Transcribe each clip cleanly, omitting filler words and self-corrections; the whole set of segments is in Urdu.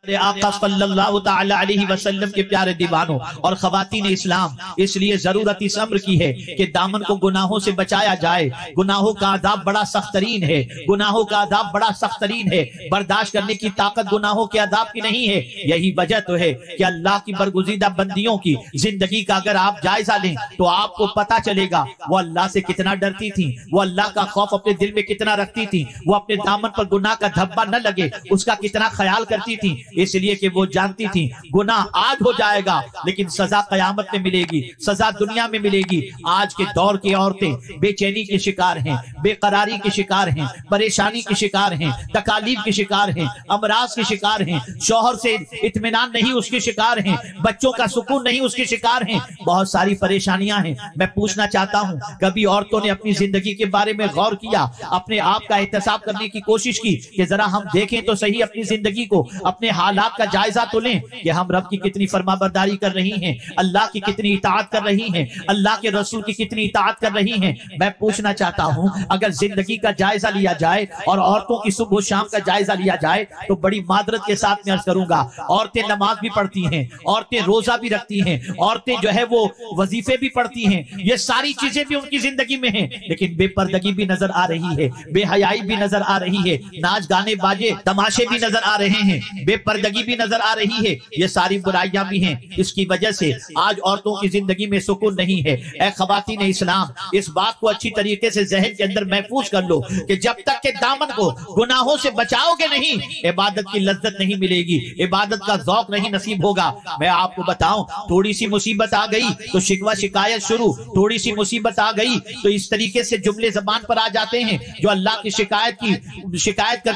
آقا صلی اللہ تعالی علیہ وسلم کے پیارے دیوانوں اور خواتین اسلام، اس لیے ضرورت اس امر کی ہے کہ دامن کو گناہوں سے بچایا جائے۔ گناہوں کا عذاب بڑا سخت ترین ہے، گناہوں کا عذاب بڑا سخت ترین ہے، برداشت کرنے کی طاقت گناہوں کے عذاب کی نہیں ہے۔ یہی وجہ تو ہے کہ اللہ کی برگزیدہ بندیوں کی زندگی کا اگر آپ جائزہ لیں تو آپ کو پتا چلے گا وہ اللہ سے کتنا ڈرتی تھی، وہ اللہ کا خوف اپنے دل میں کتنا رکھتی تھی، وہ اپنے دامن پر گناہ کا دھبا نہ لگے اس کا کتنا خیال کرتی تھی، اس لیے کہ وہ جانتی تھی گناہ آج ہو جائے گا لیکن سزا قیامت میں ملے گی، سزا دنیا میں ملے گی۔ آج کے دور کی عورتیں بے چینی کے شکار ہیں، بے قراری کے شکار ہیں، پریشانی کے شکار ہیں، تکالیف کے شکار ہیں، امراض کے شکار ہیں، شوہر سے اطمینان نہیں اس کے شکار ہیں، بچوں کا سکون نہیں اس کے شکار ہیں، بہت ساری پریشانیاں ہیں۔ میں پوچھنا چاہتا ہوں کبھی عورتوں نے اپنی زندگی کے بارے میں غور کیا، اپنے آپ کا احتساب کرنے کی کوشش کی کہ ذرا ہم دیکھیں تو صحیح اپنی زندگی کو، اپنے حالات کا جائزہ تو لیں کہ ہم رب کی کتنی فرما برداری کر رہی ہیں، اللہ کی کتنی اطاعت کر رہی ہیں، اللہ کے رسول کی کتنی اطاعت کر رہی ہیں۔ میں پوچھنا چاہتا ہوں اگر زندگی کا جائزہ لیا جائے اور عورتوں کی صبح و شام کا جائزہ لیا جائے تو بڑی معذرت کے ساتھ میں عرض کروں گا عورتیں نماز بھی پڑھتی ہیں، عورتیں روزہ بھی رکھتی ہیں، عورتیں جو ہے وہ وظیفے بھی پڑھتی ہیں، یہ ساری چیزیں بھی ان کی زندگی میں ہیں، لیکن بے پردگی بھی نظر آ رہی ہے، بے حیائی بھی نظر آ رہی ہے، ناچ گانے باجے تماشے بھی نظر آ رہے ہیں، بے پردگی بھی نظر آ رہی ہے، یہ ساری برائیاں بھی ہیں۔ اس کی وجہ سے آج عورتوں کی زندگی میں سکون نہیں ہے۔ اے خواتین اسلام، اس بات کو اچھی طریقے سے ذہن کے اندر محفوظ کر لو کہ جب تک کہ دامن کو گناہوں سے بچاؤ گے نہیں، عبادت کی لذت نہیں ملے گی، عبادت کا ذوق نہیں نصیب ہوگا۔ میں آپ کو بتاؤں تھوڑی سی مصیبت آ گئی تو شکوہ شکایت شروع، تھوڑی سی مصیبت آ گئی تو اس طریقے سے جملے زبان پر آ جاتے ہیں جو اللہ کی شکایت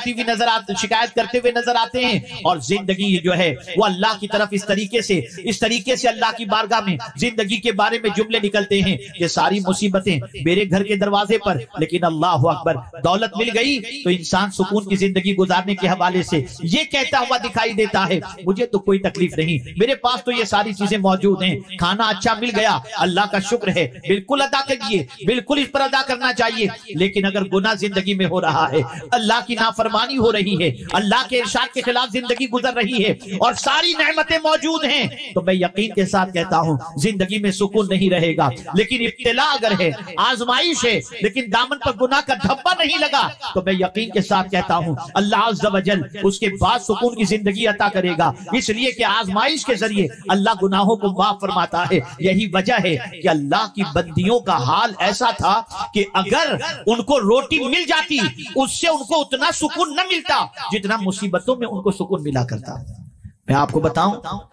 کرتے ہوئے نظر آتے ہیں، اور زندگی جو ہے وہ اللہ کی طرف اس طریقے سے اللہ کی بارگاہ میں زندگی کے بارے میں جملے نکلتے ہیں کہ ساری مصیبتیں میرے گھر کے دروازے پر، لیکن اللہ اکبر دولت مل گئی تو انسان سکون کی زندگی گزارنے کے حوالے سے یہ کہتا ہوا دکھائی دیتا ہے مجھے تو کوئی تکلیف نہیں، میرے پاس تو یہ ساری چیزیں موجود ہیں، کھانا اچھا مل گیا اللہ کا شکر ہے، بالکل ادا کریے، بالکل اس پر ادا کرنا چاہیے۔ لیکن اگر گناہ زندگی میں ہو رہا ہے، اللہ کی نافرمانی ہو رہی ہے، اللہ کے ارشاد کے خلاف زندگی گزر رہی ہے اور ساری نعمتیں موجود ہیں، تو میں یقین کے ساتھ کہتا ہوں زندگی میں سکون نہیں رہے گا۔ لیکن ابتلا اگر ہے، آزمائش ہے، لیکن دامن پر گناہ کا دھبا نہیں لگا تو میں یقین کے ساتھ کہتا ہوں اللہ عز و جل اس کے بعد سکون کی زندگی عطا کرے گا، اس لیے کہ آزمائش کے ذریعے اللہ گناہوں کو معاف فرماتا ہے۔ یہی وجہ ہے کہ اللہ کی بندیوں کا حال ایسا تھا کہ اگر ان کو روٹی مل جاتی اس سے ان کو اتنا سکون نہ ملتا جتنا مصیبتوں میں ان کو سکون ملا کرتا۔ میں آپ کو بتاؤں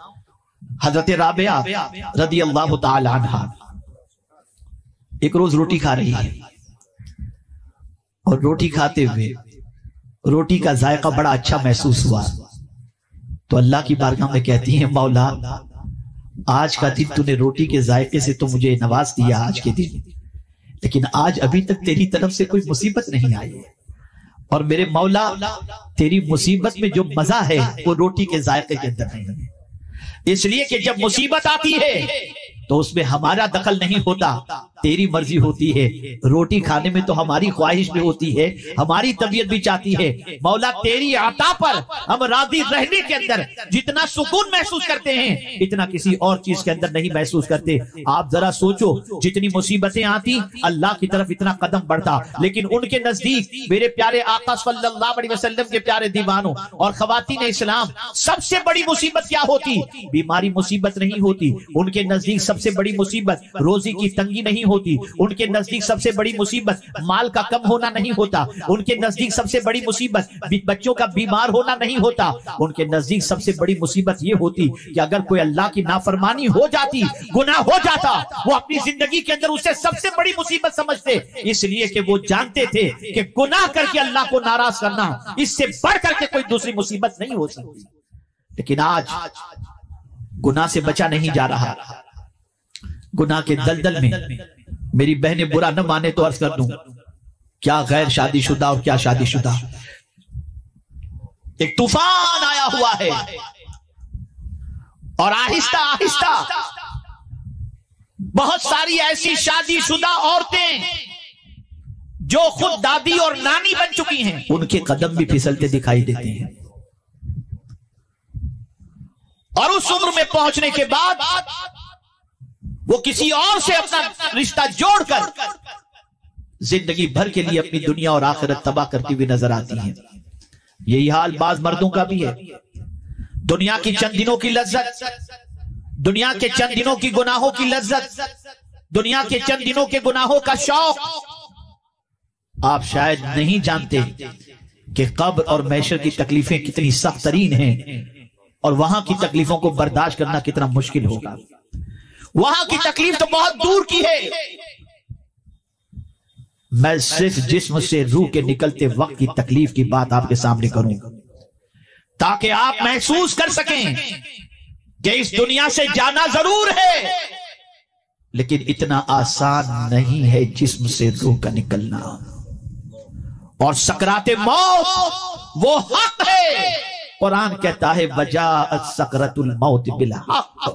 حضرت رابعہ رضی اللہ تعالی عنہا ایک روز روٹی کھا رہی ہے اور روٹی کھاتے ہوئے روٹی کا ذائقہ بڑا اچھا محسوس ہوا تو اللہ کی بارگاہ میں کہتی ہیں مولا آج کا دن تو نے روٹی کے ذائقے سے تو مجھے نواز دیا آج کے دن، لیکن آج ابھی تک تیری طرف سے کوئی مصیبت نہیں آئی ہے، اور میرے مولا تیری مصیبت میں جو مزہ ہے وہ روٹی کے ذائقے کے اندر نہیں ہے، اس لیے کہ جب مصیبت آتی ہے تو اس میں ہمارا دخل نہیں ہوتا، تیری مرضی ہوتی ہے، روٹی کھانے میں تو ہماری خواہش بھی ہوتی ہے، ہماری طبیعت بھی چاہتی ہے، مولا تیری عطا پر ہم راضی رہنے کے اندر جتنا سکون محسوس کرتے ہیں اتنا کسی اور چیز کے اندر نہیں محسوس کرتے۔ آپ ذرا سوچو جتنی مصیبتیں آتی اللہ کی طرف اتنا قدم بڑھتا، لیکن ان کے نزدیک میرے پیارے آقا صلی اللہ علیہ وسلم کے پیارے دیوانوں اور خواتین اسلام سب سے بڑی مصیبت کیا ہوتی؟ بیماری مصیبت نہیں ہوتی، ان کے نزدیک سب سے بڑی مصیبت روزی کی تنگی نہیں ہوتی، ان کے نزدیک سب سے بڑی مصیبت مال کا کم ہونا نہیں ہوتا، ان کے نزدیک سب سے بڑی مصیبت بچوں کا بیمار ہونا نہیں ہوتا، ان کے نزدیک سب سے بڑی مصیبت یہ ہوتی کہ اگر کوئی اللہ کی نافرمانی ہو جاتی، گناہ ہو جاتا، وہ اپنی زندگی کے اندر اسے سب سے بڑی مصیبت سمجھتے، اس لیے کہ وہ جانتے تھے کہ گناہ کر کے اللہ کو ناراض کرنا اس سے بڑھ کر کے کوئی دوسری مصیبت نہیں ہو سکتی۔ لیکن آج گناہ سے بچا نہیں جا رہا، گناہ کے دلدل میں میری بہنیں برا نہ مانے تو عرض کر دوں کیا غیر شادی شدہ اور کیا شادی شدہ ایک طوفان آیا ہوا ہے، اور آہستہ آہستہ بہت ساری ایسی شادی شدہ عورتیں جو خود دادی اور نانی بن چکی ہیں ان کے قدم بھی پھسلتے دکھائی دیتے ہیں۔ اور اس عمر میں پہنچنے کے بعد وہ کسی اور سے اپنا رشتہ جوڑ کر زندگی بھر کے لیے اپنی دنیا اور آخرت تباہ کرتی ہوئی نظر آتی ہیں. یہی حال بعض مردوں کا بھی ہے. دنیا کی چند دنوں کی لذت، دنیا کے چند دنوں کی گناہوں کی لذت، دنیا کے چند دنوں کے گناہوں کا شوق. آپ شاید نہیں جانتے کہ قبر اور محشر کی تکلیفیں کتنی سخت ترین ہیں اور وہاں کی تکلیفوں کو برداشت کرنا کتنا مشکل ہوگا. وہاں کی تکلیف تو بہت دور کی ہے. میں صرف جسم سے روح کے نکلتے وقت کی تکلیف کی بات آپ کے سامنے کروں تاکہ آپ محسوس کر سکیں کہ اس دنیا سے جانا ضرور ہے لیکن اتنا آسان نہیں ہے جسم سے روح کا نکلنا. اور سکرات موت وہ حق ہے. قرآن کہتا ہے وجاءت سکرۃ الموت بالحق.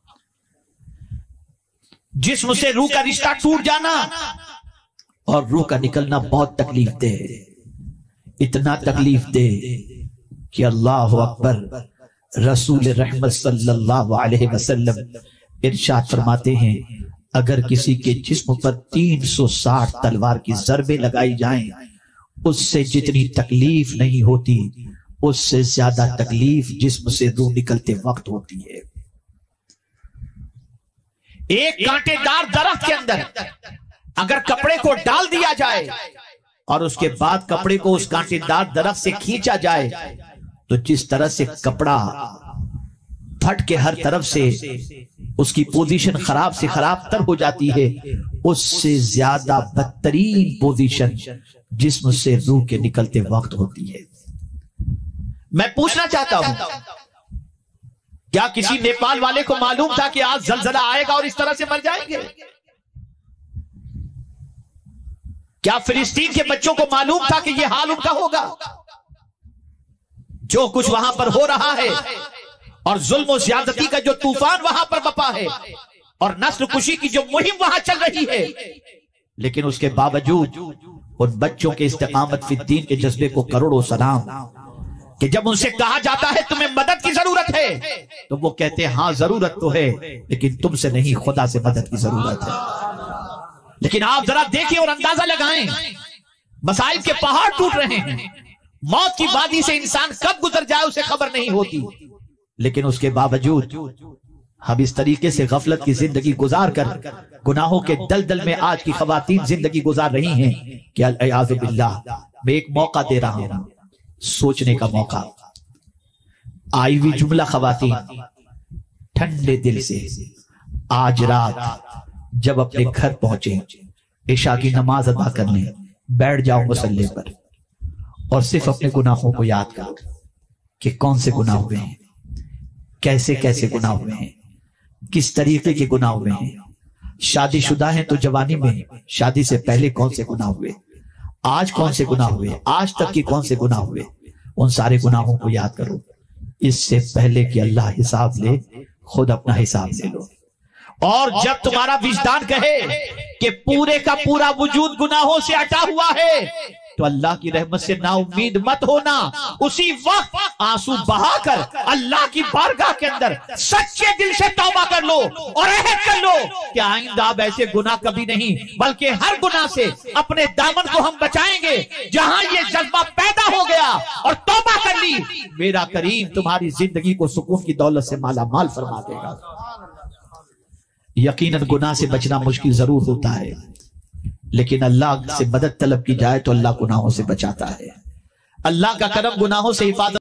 جسم سے روح کا رشتہ ٹوٹ جانا اور روح کا نکلنا بہت تکلیف دہ ہے. اتنا تکلیف دہ کہ اللہ اکبر، رسول رحمت صلی اللہ علیہ وسلم ارشاد فرماتے ہیں اگر کسی کے جسم پر 360 تلوار کی ضربیں لگائی جائیں اس سے جتنی تکلیف نہیں ہوتی اس سے زیادہ تکلیف جسم سے روح نکلتے وقت ہوتی ہے. ایک کانٹے دار درخت کے اندر اگر کپڑے کو ڈال دیا جائے اور اس کے بعد کپڑے کو اس کانٹے دار درخت سے کھینچا جائے تو جس طرح سے کپڑا پھٹ کے ہر طرف سے اس کی پوزیشن خراب سے خراب تر ہو جاتی ہے اس سے زیادہ بدترین پوزیشن جسم سے روح کے نکلتے وقت ہوتی ہے. میں پوچھنا چاہتا ہوں کیا کسی نیپال والے کو معلوم تھا کہ آج زلزلہ آئے گا اور اس طرح سے مر جائیں گے؟ کیا فلسطین کے بچوں کو معلوم تھا کہ یہ حال ان کا ہوگا؟ جو کچھ وہاں پر ہو رہا ہے اور ظلم و زیادتی کا جو طوفان وہاں پر بپا ہے اور نسل کشی کی جو مہم وہاں چل رہی ہے، لیکن اس کے باوجود ان بچوں کے استقامت فی الدین کے جذبے کو کروڑوں سلام کہ جب ان سے کہا جاتا ہے تمہیں مدد کی ضرورت ہے تو وہ کہتے ہیں ہاں ضرورت تو ہے لیکن تم سے نہیں، خدا سے مدد کی ضرورت ہے. لیکن آپ ذرا دیکھیں اور اندازہ لگائیں مسائل کے پہاڑ ٹوٹ رہے ہیں. موت کی وادی سے انسان کب گزر جائے اسے خبر نہیں ہوتی، لیکن اس کے باوجود ہم اس طریقے سے غفلت کی زندگی گزار کر گناہوں کے دلدل میں آج کی خواتین زندگی گزار رہی ہیں کہ اعوذ باللہ. میں ایک موقع دے رہا ہوں، سوچنے کا موقع. آئی ہوئی جملہ خواتین ٹھنڈے دل سے آج رات جب اپنے گھر پہنچے عشاء کی نماز ادا کرنے بیٹھ جاؤ مصلی پر اور صرف اپنے گناہوں کو یاد کرو کہ کون سے گناہ ہوئے ہیں، کیسے کیسے گناہ ہوئے ہیں، کس طریقے کے گناہ ہوئے ہیں. شادی شدہ ہیں تو جوانی میں شادی سے پہلے کون سے گناہ ہوئے، آج کون سے گناہ ہوئے، آج تک کی کون سے گناہ ہوئے. ان سارے گناہوں کو یاد کرو اس سے پہلے کہ اللہ حساب لے، خود اپنا حساب لے لو. اور جب تمہارا وجدان کہے کہ پورے کا پورا وجود گناہوں سے ہٹا ہوا ہے تو اللہ کی رحمت سے نا امید مت ہونا. اسی وقت آنسو بہا کر اللہ کی بارگاہ کے اندر سچے دل سے توبہ کر لو اور عہد کر لو کہ آئندہ اب ایسے گناہ کبھی نہیں، بلکہ ہر گناہ سے اپنے دامن کو ہم بچائیں گے. جہاں یہ جذبہ پیدا ہو گیا اور توبہ کر لی، میرا کریم تمہاری زندگی کو سکون کی دولت سے مالا مال فرما دے گا. یقیناً گناہ سے بچنا مشکل ضرور ہوتا ہے لیکن اللہ سے مدد طلب کی جائے تو اللہ گناہوں سے بچاتا ہے. اللہ کا کرم گناہوں سے حفاظت